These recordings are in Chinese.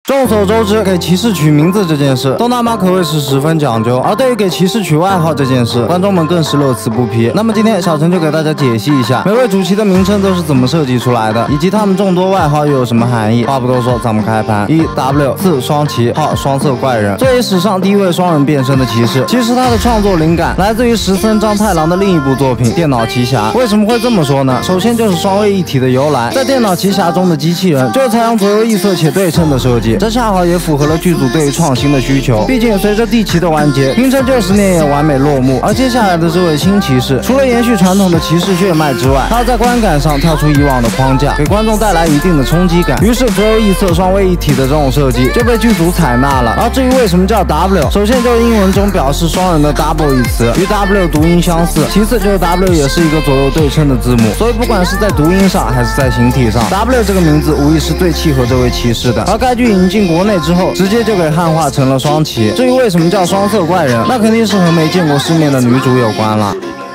众所周知，给骑士取名字这件事，东大妈可谓是十分讲究。而对于给骑士取外号这件事，观众们更是乐此不疲。那么今天小陈就给大家解析一下每位主骑的名称都是怎么设计出来的，以及他们众多外号又有什么含义。话不多说，咱们开盘。一 W 字双骑，号双色怪人。作为史上第一位双人变身的骑士，其实他的创作灵感来自于石森章太郎的另一部作品《电脑奇侠》。为什么会这么说呢？首先就是双位一体的由来。在《电脑奇侠》中的机器人就采用左右异色且对称的设计，这恰好也符合了剧组对于创新的需求。毕竟随着地奇的完结，平成90年也完美落幕。而接下来的这位新骑士，除了延续传统的骑士血脉之外，他在观感上跳出以往的框架，给观众带来一定的冲击感。于是左右异色双位一体的这种设计就被剧组采纳了。而至于为什么叫 W， 首先就是英文中表示双人的 double 一词，与 W 读音相似。其次就是 W 也是一个左右对称的字母，所以不管是在读音上还是在形体上， W 这个名字无疑是最契合这位骑士的。而该剧引进国内之后，直接就给汉化成了双骑。至于为什么叫双色怪人，那肯定是和没见过世面的女主有关了。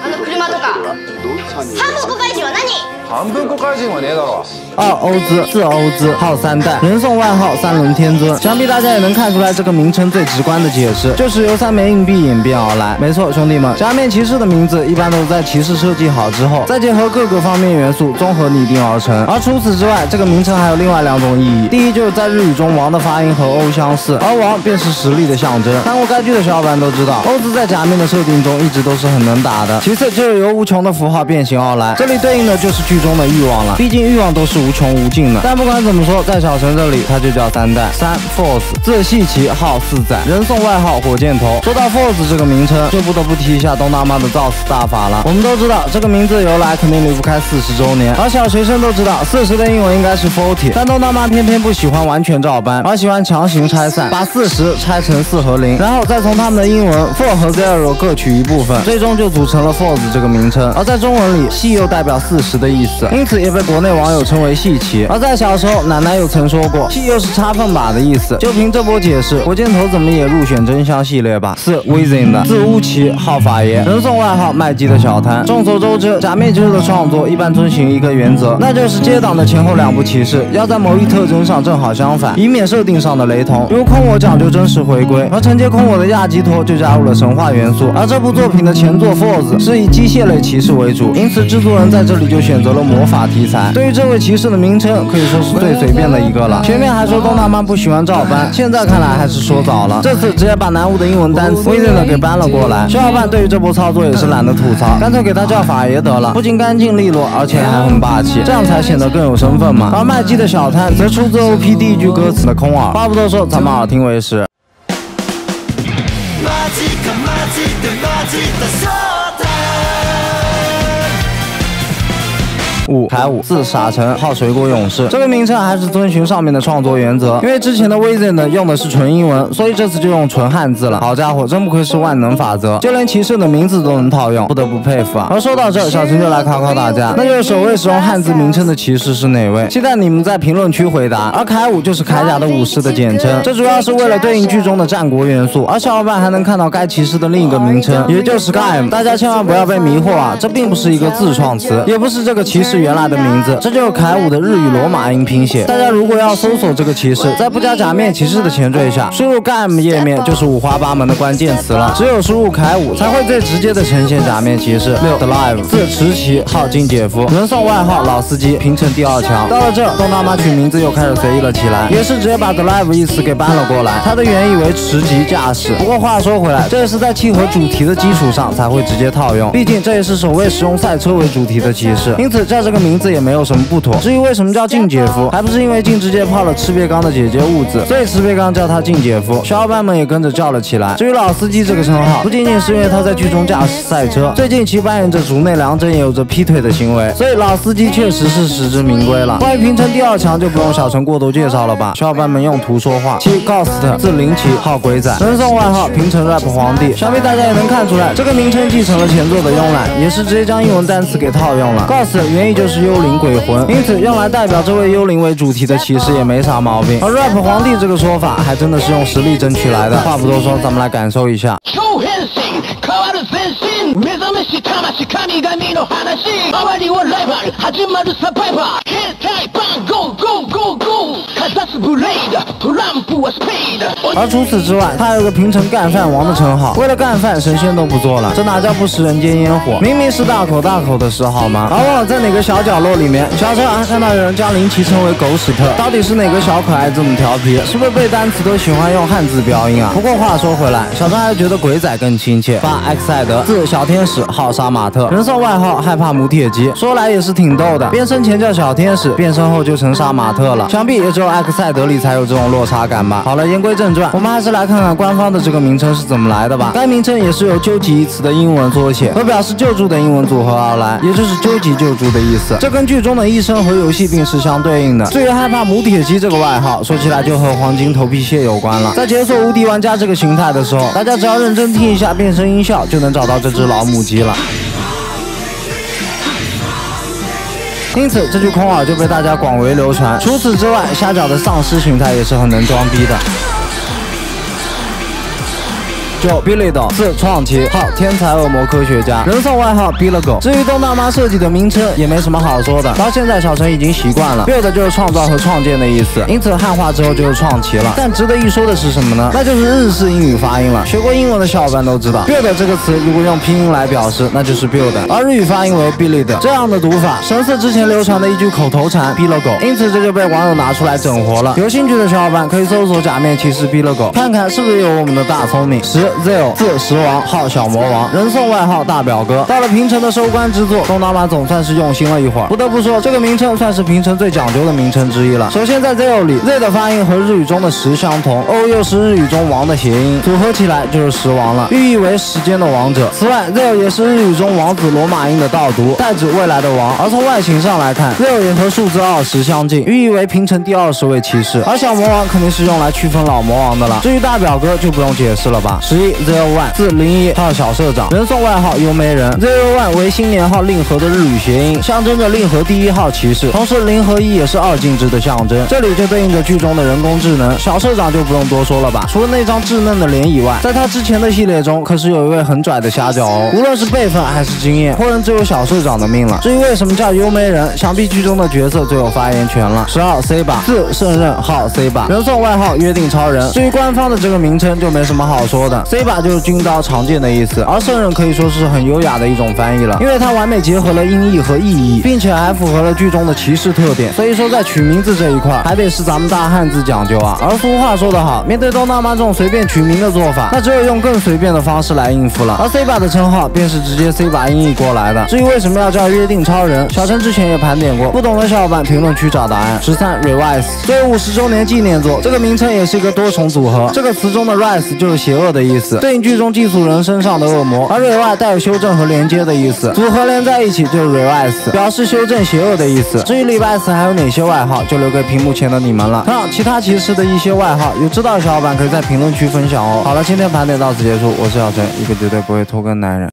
半分国怪人はねえだろ。 2欧兹，4欧兹，号3代，人送外号3轮天尊。想必大家也能看出来，这个名称最直观的解释就是由3枚硬币演变而来。没错，兄弟们，假面骑士的名字一般都是在骑士设计好之后，再结合各个方面元素综合拟定而成。而除此之外，这个名称还有另外2种意义。第一，就是在日语中王的发音和欧相似，而王便是实力的象征。看过该剧的小伙伴都知道，欧兹在假面的设定中一直都是很能打的。其次就是由无穷的符号变形而来，这里对应的就是剧中的欲望了，毕竟欲望都是无穷无尽的。但不管怎么说，在小陈这里他就叫3代。3 Force， 字细奇，号4载，人送外号火箭头。说到 Force 这个名称，就不得不提一下东大妈的造死大法了。我们都知道这个名字的由来肯定离不开40周年，而小学生都知道40的英文应该是 40， 但东大妈偏偏不喜欢完全照搬，而喜欢强行拆散，把40拆成4和0，然后再从他们的英文 4和 0 各取一部分，最终就组成了 Force 这个名称。而在中文里，细又代表40的意思，因此也被国内网友称为细骑。而在小时候，奶奶有曾说过，细又是插粪把的意思。就凭这波解释，火箭头怎么也入选真香系列吧。4 Wizard， 字乌奇，号法爷，人送外号卖鸡的小摊。众所周知，假面骑士的创作一般遵循一个原则，那就是接档的前后2部骑士要在某一特征上正好相反，以免设定上的雷同。如空我讲究真实回归，而承接空我的亚基托就加入了神话元素。而这部作品的前作 Force 是以机械类骑士为主，因此制作人在这里就选择了魔法题材。对于这位骑士的名称，可以说是最随便的一个了。前面还说东大妈不喜欢照搬，现在看来还是说早了。这次直接把南无的英文单词 Wizard 给搬了过来。小伙伴对于这波操作也是懒得吐槽，干脆给他叫法爷得了，不仅干净利落，而且还很霸气，这样才显得更有身份嘛。而卖鸡的小摊则出自 OP 第一句歌词的空耳。话不多说，咱们耳听为实。5凯武，字傻成，号水果勇士。这个名称还是遵循上面的创作原则，因为之前的 Wizard 用的是纯英文，所以这次就用纯汉字了。好家伙，真不愧是万能法则，就连骑士的名字都能套用，不得不佩服啊。而说到这，小陈就来考考大家，那就是首位使用汉字名称的骑士是哪位？期待你们在评论区回答。而凯武就是铠甲的武士的简称，这主要是为了对应剧中的战国元素。而小伙伴还能看到该骑士的另一个名称，也就是 Gaim。大家千万不要被迷惑啊，这并不是一个自创词，也不是这个骑士原来的名字，这就是凯武的日语罗马音拼写。大家如果要搜索这个骑士，在不加假面骑士的前缀下输入 Gaim 页面，就是五花八门的关键词了。只有输入凯武，才会最直接的呈现假面骑士。6 Drive， 字迟奇，号金姐夫，人送外号老司机，平成第2强。到了这，东大妈取名字又开始随意了起来，也是直接把 Drive 一词给搬了过来。它的原意为持级驾驶，不过话说回来，这也是在契合主题的基础上才会直接套用，毕竟这也是首位使用赛车为主题的骑士，因此叫这个名字也没有什么不妥。至于为什么叫静姐夫，还不是因为静直接泡了赤别刚的姐姐雾子，所以赤别刚叫他静姐夫，小伙伴们也跟着叫了起来。至于老司机这个称号，不仅仅是因为他在剧中驾驶赛车，最近其扮演着竹内良真也有着劈腿的行为，所以老司机确实是实至名归了。关于平成第2强就不用小陈过多介绍了吧，小伙伴们用图说话。7 Ghost， 字林奇，号鬼仔，人送外号平成 rap 皇帝。想必大家也能看出来，这个名称继承了前作的慵懒，也是直接将英文单词给套用了。Ghost 原意就是幽灵鬼魂，因此用来代表这位幽灵为主题的骑士也没啥毛病。而 rap 皇帝这个说法还真的是用实力争取来的。话不多说，咱们来感受一下。 かざすブレイドトランプ而除此之外，他还有个平成干饭王的称号。为了干饭，神仙都不做了，这哪叫不食人间烟火？明明是大口大口的吃好吗？而往往在哪个小角落里面，小陈还看到有人将林奇称为狗屎特，到底是哪个小可爱这么调皮？是不是背单词都喜欢用汉字标音啊？不过话说回来，小陈还是觉得鬼仔更亲切。发 X 赛德，字小天使，号杀马特，人送外号害怕母铁鸡。说来也是挺逗的，变身前叫小天使，变身后就成杀马特了。想必也只有 X 赛德里才有这种落差感吧。好了，言归正传，我们还是来看看官方的这个名称是怎么来的吧。该名称也是由究极一词的英文缩写和表示救助的英文组合而来，也就是究极救助的意思。这跟剧中的医生和游戏病是相对应的。至于害怕母铁鸡这个外号，说起来就和黄金头皮屑有关了。在解锁无敌玩家这个形态的时候，大家只要认真听一下变身音效，就能找到这只老母鸡了。因此，这句空耳就被大家广为流传。除此之外，虾饺的丧尸形态也是很能装逼的。9 Billy 的4创奇，号天才恶魔科学家，人送外号 Bill 至于东大妈设计的名称也没什么好说的，到现在小陈已经习惯了。Build 就是创造和创建的意思，因此汉化之后就是创奇了。但值得一说的是什么呢？那就是日式英语发音了。学过英文的小伙伴都知道 ，Build 这个词如果用拼音来表示，那就是 Build， 而日语发音为 Billy 这样的读法，神似之前流传的一句口头禅 Bill， 因此这就被网友拿出来整活了。有兴趣的小伙伴可以搜索假面骑士 Bill， 看看是不是有我们的大聪明。Zeo 字石王，号小魔王，人送外号大表哥。到了平成的收官之作，东大妈总算是用心了一会儿。不得不说，这个名称算是平成最讲究的名称之一了。首先在 Zeo 里 ，Z 的发音和日语中的时相同 ，O 又是日语中王的谐音，组合起来就是时王了，寓意为时间的王者。此外 ，Zeo 也是日语中王子罗马音的倒读，代指未来的王。而从外形上来看 ，Zeo 也和数字20相近，寓意为平成第20位骑士。而小魔王肯定是用来区分老魔王的了。至于大表哥就不用解释了吧。11 Zero One 字01，号小社长，人送外号幽梅人。Zero One 为新年号令和的日语谐音，象征着令和第1号骑士，同时0和1也是2进制的象征。这里就对应着剧中的人工智能，小社长就不用多说了吧。除了那张稚嫩的脸以外，在他之前的系列中，可是有一位很拽的虾饺哦。无论是辈分还是经验，后人只有小社长的命了。至于为什么叫幽梅人，想必剧中的角色最有发言权了。12 C 吧，字圣刃，号 C 吧，人送外号约定超人。至于官方的这个名称就没什么好说的 ，C 吧就是军刀常见的意思，而圣刃可以说是很优雅的一种翻译了，因为它完美结合了音译和意义，并且还符合了剧中的骑士特点。所以说在取名字这一块，还得是咱们大汉字讲究啊。而俗话说得好，面对东大妈这种随便取名的做法，那只有用更随便的方式来应付了。而 C 吧的称号便是直接 C 吧音译过来的。至于为什么要叫约定超人，小陈之前也盘点过，不懂的小伙伴评论区找答案。13 Revise 作为50周年纪念作，这个名称也是一个多重组合。这个词中的 rise 就是邪恶的意思，对应剧中寄宿人身上的恶魔，而 Revise 带有修正和连接的意思，组合连在一起就是 Revise， 表示修正邪恶的意思。至于礼拜四还有哪些外号，就留给屏幕前的你们了。同样，其他骑士的一些外号，有知道的小伙伴可以在评论区分享哦。好了，今天盘点到此结束，我是小陈，一个绝对不会拖更男人。